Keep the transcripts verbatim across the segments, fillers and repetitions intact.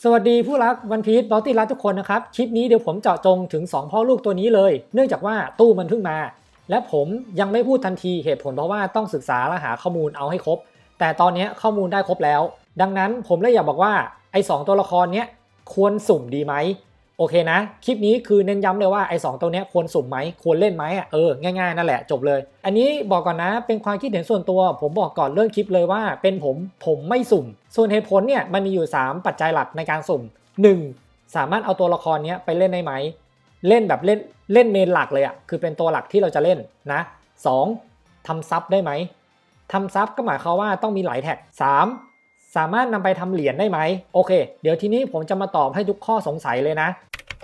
สวัสดีผู้รักวันพีซบอลตี้รักทุกคนนะครับคลิปนี้เดี๋ยวผมเจาะจงถึงสองพ่อลูกตัวนี้เลยเนื่องจากว่าตู้มันเพิ่งมาและผมยังไม่พูดทันทีเหตุผลเพราะว่าต้องศึกษาและหาข้อมูลเอาให้ครบแต่ตอนนี้ข้อมูลได้ครบแล้วดังนั้นผมเลยอยากบอกว่าไอ้สองตัวละครเนี้ยควรสุ่มดีไหมโอเคนะคลิปนี้คือเน้นย้ำเลยว่าไอ้สองตัวนี้ควรสุ่มไหมควรเล่นไหมอ่ะเออง่ายๆนั่นแหละจบเลยอันนี้บอกก่อนนะเป็นความคิดเห็นส่วนตัวผมบอกก่อนเรื่องคลิปเลยว่าเป็นผมผมไม่สุ่มส่วนเหตุผลเนี่ยมันมีอยู่สามปัจจัยหลักในการสุ่มหนึ่งสามารถเอาตัวละครนี้ไปเล่นได้ไหมเล่นแบบเล่นเล่นเมนหลักเลยอ่ะคือเป็นตัวหลักที่เราจะเล่นนะสองทำซับได้ไหมทำซับก็หมายความว่าต้องมีหลายแท็กสามสามารถนำไปทำเหรียญได้ไหมโอเคเดี๋ยวทีนี้ผมจะมาตอบให้ทุกข้อสงสัยเลยนะ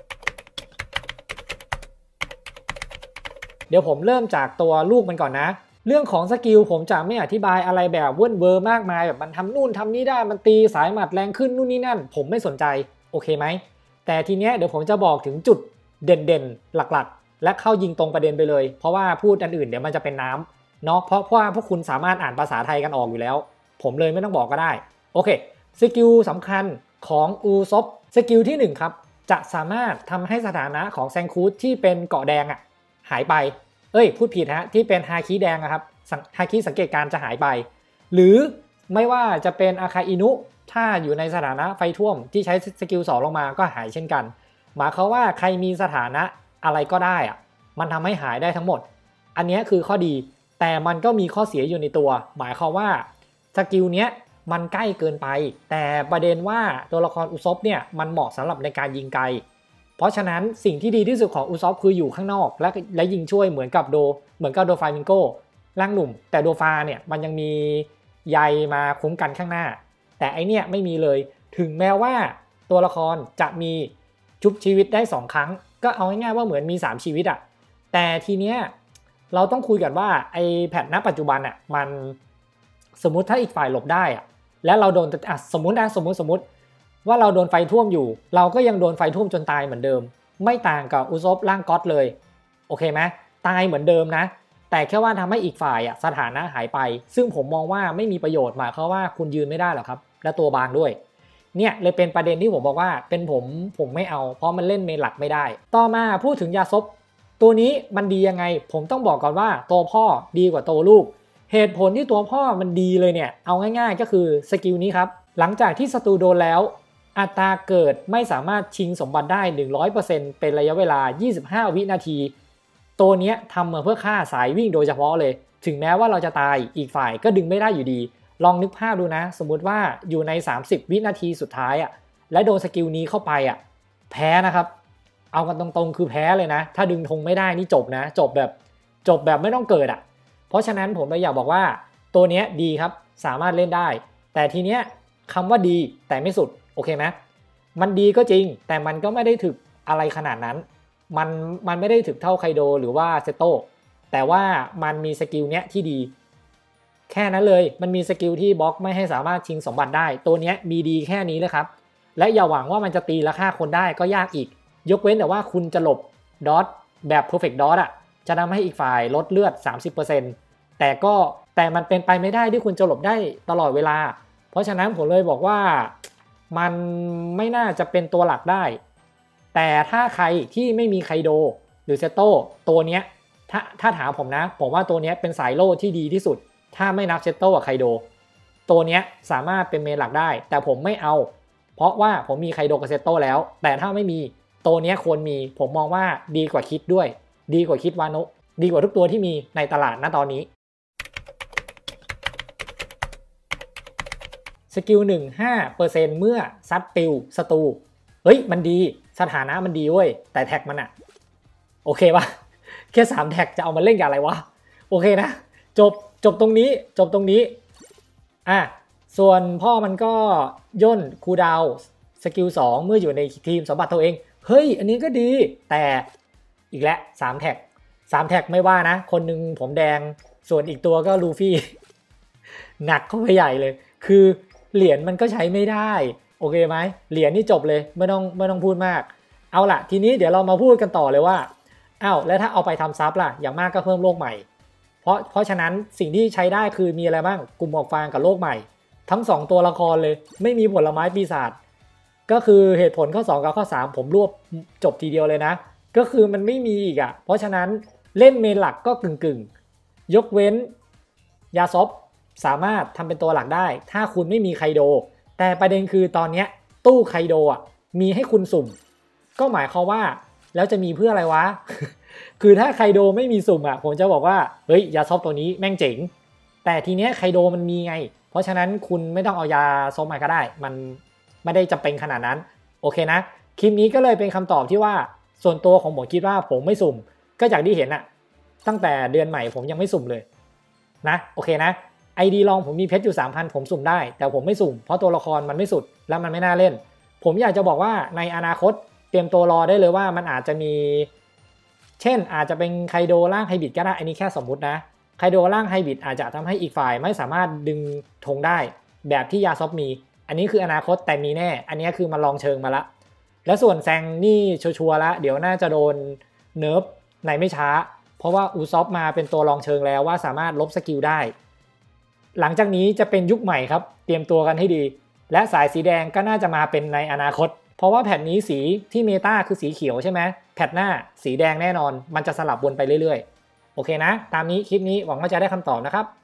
เดี๋ยวผมเริ่มจากตัวลูกมันก่อนนะเรื่องของสกิลผมจะไม่อธิบายอะไรแบบเว่นเวอร์มากมายแบบมันทำนู่นทำนี่ได้มันตีสายหมัดแรงขึ้นนู่นนี่นั่นผมไม่สนใจโอเคไหมแต่ทีเนี้ยเดี๋ยวผมจะบอกถึงจุดเด่นๆหลักๆและเข้ายิงตรงประเด็นไปเลยเพราะว่าพูดอันอื่นเดี๋ยวมันจะเป็นน้ำเนาะเพราะว่าพวกคุณสามารถอ่านภาษาไทยกันออกอยู่แล้วผมเลยไม่ต้องบอกก็ได้โอเคสกิลสำคัญของอูซบสกิลที่หนึ่งครับจะสามารถทำให้สถานะของแซงคูดที่เป็นเกาะแดงอ่ะหายไปเอ้ยพูดผิดฮะที่เป็นฮาคิแดงนะครับฮาคิสังเกตการจะหายไปหรือไม่ว่าจะเป็นอาคาอินุถ้าอยู่ในสถานะไฟท่วมที่ใช้สกิลสองลงมาก็หายเช่นกันหมายความว่าใครมีสถานะอะไรก็ได้อะมันทำให้หายได้ทั้งหมดอันนี้คือข้อดีแต่มันก็มีข้อเสียอยู่ในตัวหมายความว่าสกิลเนี้ยมันใกล้เกินไปแต่ประเด็นว่าตัวละครอุซบเนี่ยมันเหมาะสำหรับในการยิงไกลเพราะฉะนั้นสิ่งที่ดีที่สุดของอุซบคืออยู่ข้างนอกและและยิงช่วยเหมือนกับโดเหมือนกับโดฟามิงโกร่างหนุ่มแต่โดฟาเนี่ยมันยังมีใยมาคุ้มกันข้างหน้าแต่ไอเนี่ยไม่มีเลยถึงแม้ว่าตัวละครจะมีชุบชีวิตได้สองครั้งก็เอาง่ายๆว่าเหมือนมีสามชีวิตอะแต่ทีเนี้ยเราต้องคุยกันว่าไอแพทณปัจจุบันอะมันสมมุติถ้าอีกฝ่ายหลบได้อะและเราโดนอ่ะสมมุตินะสมมุติสมมุติว่าเราโดนไฟท่วมอยู่เราก็ยังโดนไฟท่วมจนตายเหมือนเดิมไม่ต่างกับอุซบร่างก๊อตเลยโอเคไหมตายเหมือนเดิมนะแต่แค่ว่าทำให้อีกฝ่ายอ่ะสถานะหายไปซึ่งผมมองว่าไม่มีประโยชน์หมายความว่าคุณยืนไม่ได้หรอกครับและตัวบางด้วยเนี่ยเลยเป็นประเด็นที่ผมบอกว่าเป็นผมผมไม่เอาเพราะมันเล่นเมนหลักไม่ได้ต่อมาพูดถึงยาซบตัวนี้มันดียังไงผมต้องบอกก่อนว่าตัวพ่อดีกว่าตัวลูกเหตุผลที่ตัวพ่อมันดีเลยเนี่ยเอาง่ายๆก็คือสกิลนี้ครับหลังจากที่ศัตรูโดนแล้วอัตราเกิดไม่สามารถชิงสมบัติได้ หนึ่งร้อยเปอร์เซ็นต์ เป็นระยะเวลายี่สิบห้าวินาทีตัวนี้ทำมาเพื่อฆ่าสายวิ่งโดยเฉพาะเลยถึงแม้ว่าเราจะตายอีกฝ่ายก็ดึงไม่ได้อยู่ดีลองนึกภาพดูนะสมมุติว่าอยู่ในสามสิบวินาทีสุดท้ายอ่ะและโดนสกิลนี้เข้าไปอ่ะแพ้นะครับเอากันตรงๆคือแพ้เลยนะถ้าดึงธงไม่ได้นี่จบนะจบแบบจบแบบไม่ต้องเกิดอ่ะเพราะฉะนั้นผมเลยอยากบอกว่าตัวนี้ดีครับสามารถเล่นได้แต่ทีเนี้ยคำว่าดีแต่ไม่สุดโอเคไหมมันดีก็จริงแต่มันก็ไม่ได้ถึกอะไรขนาดนั้นมันมันไม่ได้ถึกเท่าไคโดหรือว่าเซโต้แต่ว่ามันมีสกิลเนี้ยที่ดีแค่นั้นเลยมันมีสกิลที่บล็อกไม่ให้สามารถชิงสมบัติได้ตัวเนี้ยมีดีแค่นี้เลยครับและอย่าหวังว่ามันจะตีและฆ่าคนได้ก็ยากอีกยกเว้นแต่ว่าคุณจะหลบดอทแบบ perfect dot อ่ะจะทำให้อีกฝ่ายลดเลือด สามสิบเปอร์เซ็นต์ แต่ก็แต่มันเป็นไปไม่ได้ที่คุณจะหลบได้ตลอดเวลาเพราะฉะนั้นผมเลยบอกว่ามันไม่น่าจะเป็นตัวหลักได้แต่ถ้าใครที่ไม่มีไคโดหรือเซโต้ตัวเนี้ยถ้าถ้าถามผมนะผมว่าตัวเนี้ยเป็นสายโล่ที่ดีที่สุดถ้าไม่นับเซโต้กับไคโดตัวเนี้ยสามารถเป็นเมนหลักได้แต่ผมไม่เอาเพราะว่าผมมีไคโดกับเซโต้แล้วแต่ถ้าไม่มีตัวเนี้ยควรมีผมมองว่าดีกว่าคิดด้วยดีกว่าคิดวานุดีกว่าทุกตัวที่มีในตลาดณตอนนี้สกิลหนึ่ง ห้าเปอร์เซ็นต์ เมื่อซัดปิวศัตรูเฮ้ยมันดีสถานะมันดีเว้ยแต่แท็กมันอะโอเคปะแค่สามแท็กจะเอามาเล่นกับอะไรวะโอเคนะจบจบตรงนี้จบตรงนี้อ่ะส่วนพ่อมันก็ย่นคูดาวสกิลสองเมื่ออยู่ในทีมสมบัติตัวเองเฮ้ยอันนี้ก็ดีแต่อีกแล้วสามแท็กสามแท็กไม่ว่านะคนหนึ่งผมแดงส่วนอีกตัวก็ลูฟี่หนักเข้าไปใหญ่เลยคือเหรียญมันก็ใช้ไม่ได้โอเคไหมเหรียญนี่จบเลยไม่ต้องไม่ต้องพูดมากเอาล่ะทีนี้เดี๋ยวเรามาพูดกันต่อเลยว่าอ้าวแล้วถ้าเอาไปทำซับล่ะอย่างมากก็เพิ่มโลกใหม่เพราะเพราะฉะนั้นสิ่งที่ใช้ได้คือมีอะไรบ้างกลุ่มหมอกฟางกับโลกใหม่ทั้งสองตัวละครเลยไม่มีผลไม้ปีศาจก็คือเหตุผลข้อสองกับข้อสามผมรวบจบทีเดียวเลยนะก็คือมันไม่มีอีกอ่ะเพราะฉะนั้นเล่นเมนหลักก็กึ่งกึ่งยกเว้นยาซอฟสามารถทำเป็นตัวหลักได้ถ้าคุณไม่มีไคโดแต่ประเด็นคือตอนนี้ตู้ไคโดอ่ะมีให้คุณสุ่มก็หมายความว่าแล้วจะมีเพื่ออะไรวะ คือถ้าไคโดไม่มีสุ่มอ่ะผมจะบอกว่าเฮ้ยยาซอฟตัวนี้แม่งเจ๋งแต่ทีเนี้ยไคโดมันมีไงเพราะฉะนั้นคุณไม่ต้องเอายาซอฟมาก็ได้มันไม่ได้จำเป็นขนาดนั้นโอเคนะคลิปนี้ก็เลยเป็นคำตอบที่ว่าส่วนตัวของผมคิดว่าผมไม่สุ่มก็จากที่เห็นอะตั้งแต่เดือนใหม่ผมยังไม่สุ่มเลยนะโอเคนะไอดีลองผมมีเพชรอยู่ สามพัน ผมสุ่มได้แต่ผมไม่สุ่มเพราะตัวละครมันไม่สุดแล้วมันไม่น่าเล่นผมอยากจะบอกว่าในอนาคตเตรียมตัวรอได้เลยว่ามันอาจจะมีเช่นอาจจะเป็นไคโดร่างไฮบริดก็ได้อันนี้แค่สมมุตินะไคโดร่างไฮบริดอาจจะทำให้อีกฝ่ายไม่สามารถดึงธงได้แบบที่ยาซอฟมีอันนี้คืออนาคตแต่มีแน่อันนี้คือมาลองเชิงมาละแล้วส่วนแซงนี่ชัวร์ๆแล้วเดี๋ยวน่าจะโดนเนิร์ฟในไม่ช้าเพราะว่าอูซอฟมาเป็นตัวลองเชิงแล้วว่าสามารถลบสกิลได้หลังจากนี้จะเป็นยุคใหม่ครับเตรียมตัวกันให้ดีและสายสีแดงก็น่าจะมาเป็นในอนาคตเพราะว่าแผ่นนี้สีที่เมตาคือสีเขียวใช่ไหมแผ่นหน้าสีแดงแน่นอนมันจะสลับวนไปเรื่อยๆโอเคนะตามนี้คลิปนี้หวังว่าจะได้คำตอบนะครับ